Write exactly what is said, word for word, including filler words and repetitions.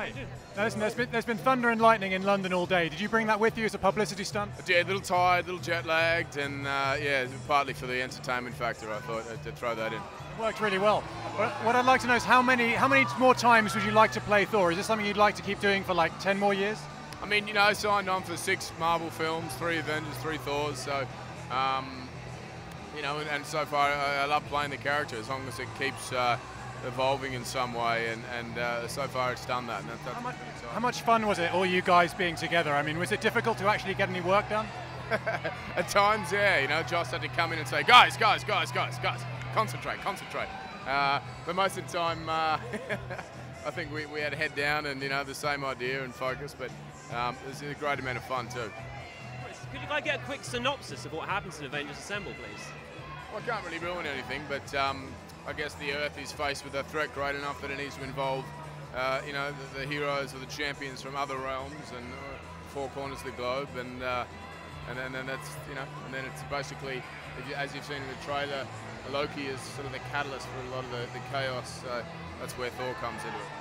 Right. Now listen, there's been, there's been thunder and lightning in London all day. Did you bring that with you as a publicity stunt? I did, a little tired, a little jet lagged, and uh, yeah, partly for the entertainment factor, I thought I'd to throw that in. It worked really well. But what I'd like to know is how many, how many more times would you like to play Thor? Is this something you'd like to keep doing for like ten more years? I mean, you know, signed on for six Marvel films, three Avengers, three Thors, so, um, you know, and, and so far I, I love playing the character as long as it keeps uh, evolving in some way, and, and uh, so far it's done that. And that's, that's how, much, exciting. how much fun was it, all you guys being together? I mean, was it difficult to actually get any work done? At times, yeah, you know, Joss had to come in and say, guys, guys, guys, guys, guys, concentrate, concentrate. Uh, but most of the time, uh, I think we, we had head down and, you know, the same idea and focus, but um, it was a great amount of fun too. Could you guys get a quick synopsis of what happens in Avengers Assemble, please? Well, I can't really ruin anything, but um, I guess the Earth is faced with a threat great enough that it needs to involve, uh, you know, the, the heroes or the champions from other realms and uh, four corners of the globe, and uh, and then and that's, you know, and then it's basically, if you, as you've seen in the trailer, Loki is sort of the catalyst for a lot of the, the chaos. So that's where Thor comes into it.